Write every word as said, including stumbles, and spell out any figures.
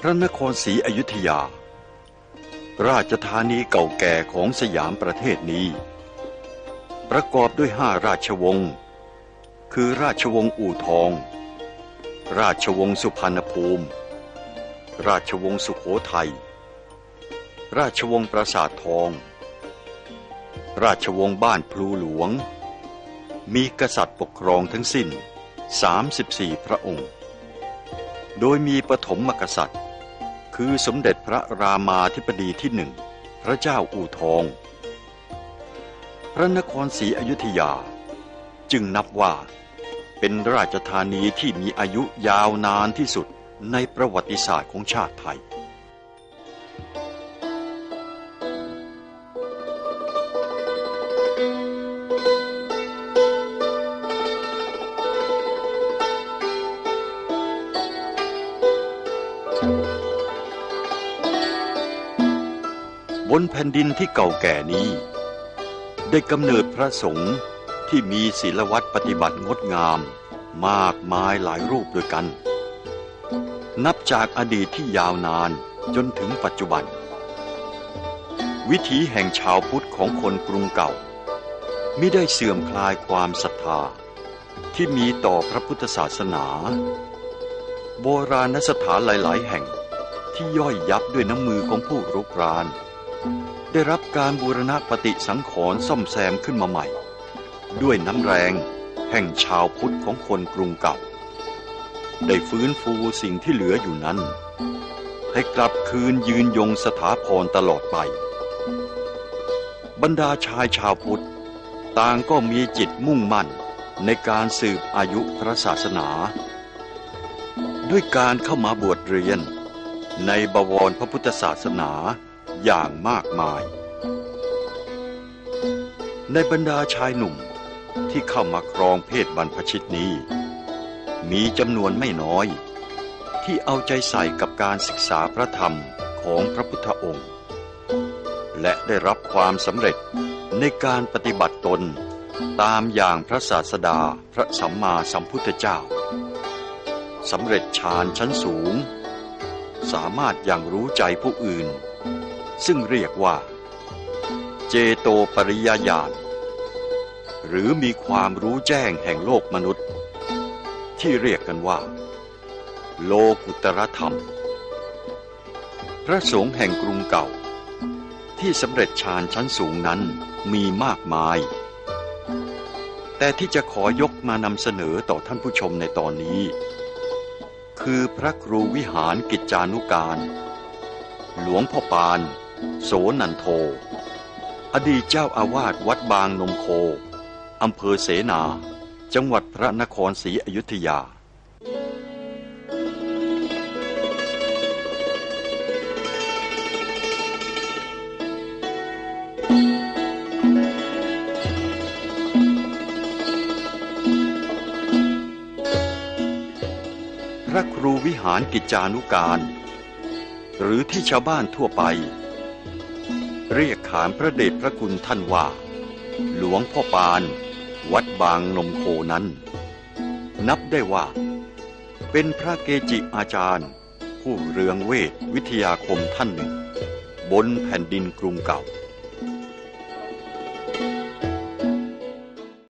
ระนครศรีอยุธยาราชธานีเก่าแก่ของสยามประเทศนี้ประกอบด้วยห้าราชวงศ์คือราชวงศ์อู่ทองราชวงศ์สุพรรณภูมิราชวงศ์สุโขทัยราชวงศ์ปราสาททองราชวงศ์บ้านพลูหลวงมีกษัตริย์ปกครองทั้งสิ้นสามสิบสี่พระองค์โดยมีปฐมกษัตริย์คือสมเด็จพระรามาธิบดีที่หนึ่งพระเจ้าอู่ทองพระนครศรีอยุธยาจึงนับว่าเป็นราชธานีที่มีอายุยาวนานที่สุดในประวัติศาสตร์ของชาติไทยบนแผ่นดินที่เก่าแก่นี้ได้กำเนิดพระสงฆ์ที่มีศีลวัตรปฏิบัติงดงามมากมายหลายรูปด้วยกันนับจากอดีตที่ยาวนานจนถึงปัจจุบันวิถีแห่งชาวพุทธของคนกรุงเก่ามิได้เสื่อมคลายความศรัทธาที่มีต่อพระพุทธศาสนาโบราณสถานหลายๆแห่งที่ย่อยยับด้วยน้ำมือของผู้รุกรานได้รับการบูรณะปฏิสังขรณ์ซ่อมแซมขึ้นมาใหม่ด้วยน้ำแรงแห่งชาวพุทธของคนกรุงเก่าได้ฟื้นฟูสิ่งที่เหลืออยู่นั้นให้กลับคืนยืนยงสถาพรตลอดไปบรรดาชายชาวพุทธต่างก็มีจิตมุ่งมั่นในการสืบอายุพระศาสนาด้วยการเข้ามาบวชเรียนในบวรพระพุทธศาสนาอย่างมากมายในบรรดาชายหนุ่มที่เข้ามาครองเพศบรรพชิตนี้มีจำนวนไม่น้อยที่เอาใจใส่กับการศึกษาพระธรรมของพระพุทธองค์และได้รับความสำเร็จในการปฏิบัติตนตามอย่างพระศาสดาพระสัมมาสัมพุทธเจ้าสำเร็จฌานชั้นสูงสามารถยังรู้ใจผู้อื่นซึ่งเรียกว่าเจโตปริยญาณหรือมีความรู้แจ้งแห่งโลกมนุษย์ที่เรียกกันว่าโลกุตรธรรมพระสงฆ์แห่งกรุงเก่าที่สำเร็จฌานชั้นสูงนั้นมีมากมายแต่ที่จะขอยกมานำเสนอต่อท่านผู้ชมในตอนนี้คือพระครูวิหารกิจจานุการหลวงพ่อปานโสนันโทอดีตเจ้าอาวาสวัดบางนมโคอำเภอเสนาจังหวัดพระนครศรีอยุธยาพระครูวิหารกิจจานุการหรือที่ชาวบ้านทั่วไปเรียกขานพระเดชพระคุณท่านว่าหลวงพ่อปานวัดบางนมโคนั้นนับได้ว่าเป็นพระเกจิอาจารย์ผู้เรืองเวทวิทยาคมท่านหนึ่งบนแผ่นดินกรุงเก่า